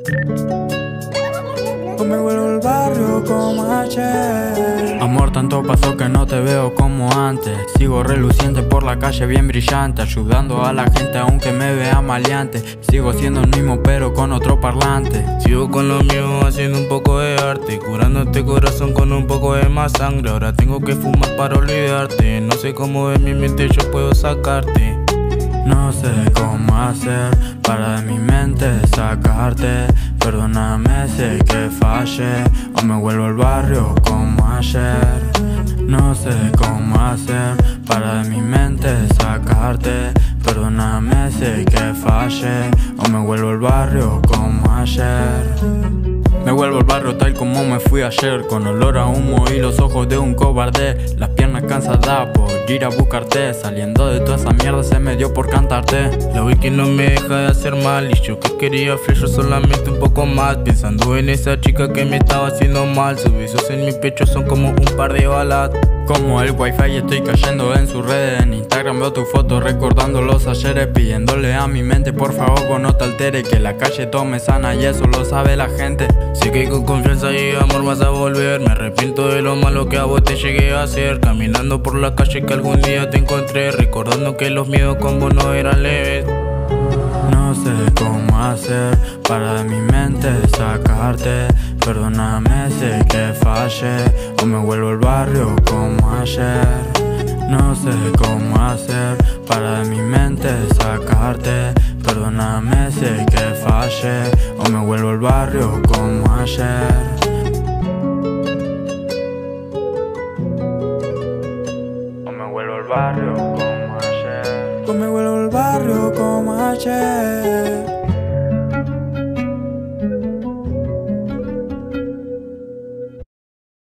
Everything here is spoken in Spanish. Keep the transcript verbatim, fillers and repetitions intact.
O me vuelvo al barrio como ayer. Amor, tanto pasó que no te veo como antes. Sigo reluciente por la calle bien brillante, ayudando a la gente aunque me vea maleante. Sigo siendo el mismo pero con otro parlante. Sigo con lo mío haciendo un poco de arte, curando este corazón con un poco de más sangre. Ahora tengo que fumar para olvidarte. No sé cómo de mi mente yo puedo sacarte. No sé cómo hacer para de mi mente sacarte. Perdóname, sé que fallé, o me vuelvo al barrio como ayer. No sé cómo hacer para de mi mente sacarte. Perdóname, sé que fallé, o me vuelvo al barrio como ayer. Me vuelvo al barrio tal como me fui ayer, con olor a humo y los ojos de un cobarde. Las piernas cansadas por ir a buscarte, saliendo de toda esa mierda se me dio por cantarte. La vi que no me deja de hacer mal y yo que quería flashear solamente un poco más, pensando en esa chica que me estaba haciendo mal. Sus besos en mi pecho son como un par de balas. Como el wifi estoy cayendo en sus redes. En Instagram veo tu foto recordando los ayeres, pidiéndole a mi mente por favor vos no te alteres, que la calle tome sana y eso lo sabe la gente. Sé que con confianza y amor vas a volver. Me arrepiento de lo malo que a vos te llegué a hacer, caminando por la calle que algún día te encontré, recordando que los miedos con vos no eran leves. No sé cómo hacer para de mi mente sacarte. Perdóname, sé que fallé, o me vuelvo al barrio como ayer. No sé cómo hacer para de mi mente sacarte. Perdóname, sé que fallé, o me vuelvo al barrio como ayer. O me vuelvo al barrio como ayer. O me vuelvo al barrio como ayer.